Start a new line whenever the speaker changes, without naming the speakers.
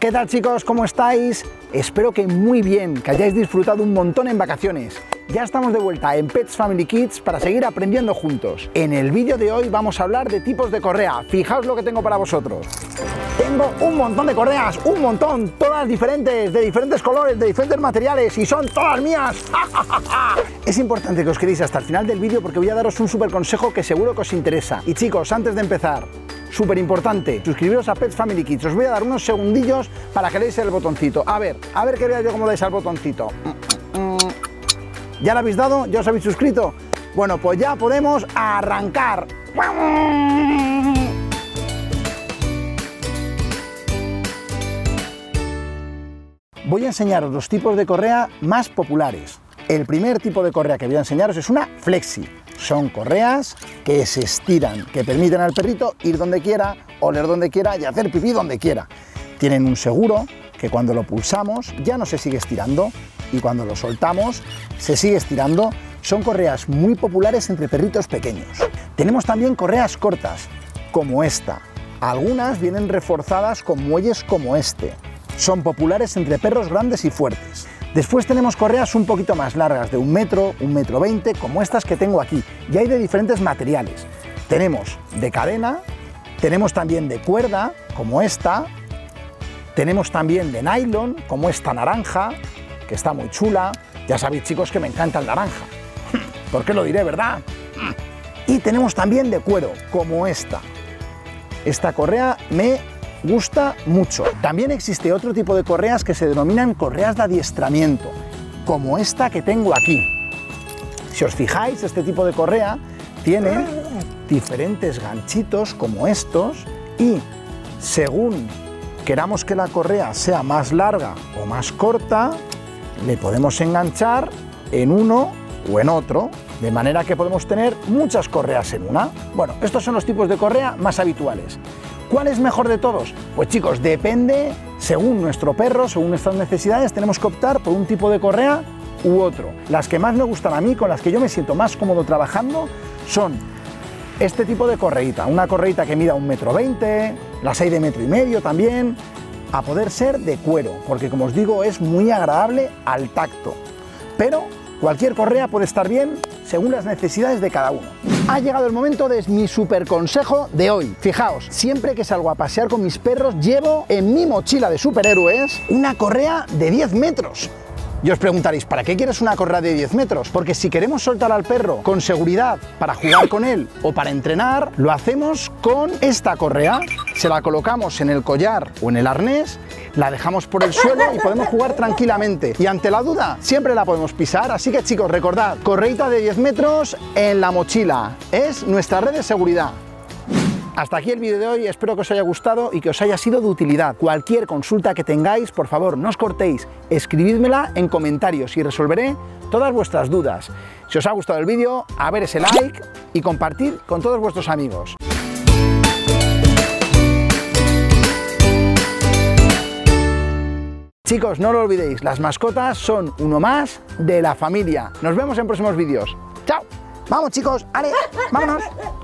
¿Qué tal, chicos? ¿Cómo estáis? Espero que muy bien, que hayáis disfrutado un montón en vacaciones. Ya estamos de vuelta en Pets Family Kids para seguir aprendiendo juntos. En el vídeo de hoy vamos a hablar de tipos de correa. Fijaos lo que tengo para vosotros. Tengo un montón de correas, un montón, todas diferentes, de diferentes colores, de diferentes materiales y son todas mías. Es importante que os quedéis hasta el final del vídeo porque voy a daros un súper consejo que seguro que os interesa. Y chicos, antes de empezar, súper importante, suscribiros a Pets Family Kids. Os voy a dar unos segundillos para que le deis el botoncito. A ver que vea yo cómo dais al botoncito. ¿Ya lo habéis dado? ¿Ya os habéis suscrito? Bueno, pues ya podemos arrancar. Voy a enseñaros los tipos de correa más populares. El primer tipo de correa que voy a enseñaros es una flexi. Son correas que se estiran, que permiten al perrito ir donde quiera, oler donde quiera y hacer pipí donde quiera. Tienen un seguro que cuando lo pulsamos ya no se sigue estirando y cuando lo soltamos se sigue estirando. Son correas muy populares entre perritos pequeños. Tenemos también correas cortas, como esta. Algunas vienen reforzadas con muelles como este. Son populares entre perros grandes y fuertes. Después tenemos correas un poquito más largas, de 1 metro, 1,20 metros, como estas que tengo aquí. Y hay de diferentes materiales. Tenemos de cadena, tenemos también de cuerda, como esta. Tenemos también de nylon, como esta naranja, que está muy chula. Ya sabéis, chicos, que me encanta el naranja. ¿Por qué lo diré, verdad? Y tenemos también de cuero, como esta. Esta correa me gusta mucho. También existe otro tipo de correas que se denominan correas de adiestramiento, como esta que tengo aquí. Si os fijáis, este tipo de correa tiene diferentes ganchitos como estos y según queramos que la correa sea más larga o más corta, le podemos enganchar en uno o en otro, de manera que podemos tener muchas correas en una. Bueno, estos son los tipos de correa más habituales. ¿Cuál es mejor de todos? Pues chicos, depende, según nuestro perro, según nuestras necesidades, tenemos que optar por un tipo de correa u otro. Las que más me gustan a mí, con las que yo me siento más cómodo trabajando, son este tipo de correíta, una correíta que mida 1,20 metros, las hay de 1,5 metros también, a poder ser de cuero, porque como os digo, es muy agradable al tacto. Pero cualquier correa puede estar bien según las necesidades de cada uno. Ha llegado el momento de mi super consejo de hoy. Fijaos, siempre que salgo a pasear con mis perros llevo en mi mochila de superhéroes una correa de 10 metros. Y os preguntaréis, ¿para qué quieres una correa de 10 metros? Porque si queremos soltar al perro con seguridad para jugar con él o para entrenar, lo hacemos con esta correa. Se la colocamos en el collar o en el arnés, la dejamos por el suelo y podemos jugar tranquilamente. Y ante la duda, siempre la podemos pisar. Así que chicos, recordad, correita de 10 metros en la mochila. Es nuestra red de seguridad. Hasta aquí el vídeo de hoy, espero que os haya gustado y que os haya sido de utilidad. Cualquier consulta que tengáis, por favor, no os cortéis, escribidmela en comentarios y resolveré todas vuestras dudas. Si os ha gustado el vídeo, a ver ese like y compartid con todos vuestros amigos. Chicos, no lo olvidéis, las mascotas son uno más de la familia. Nos vemos en próximos vídeos. ¡Chao! ¡Vamos, chicos! ¡Ale! ¡Vámonos!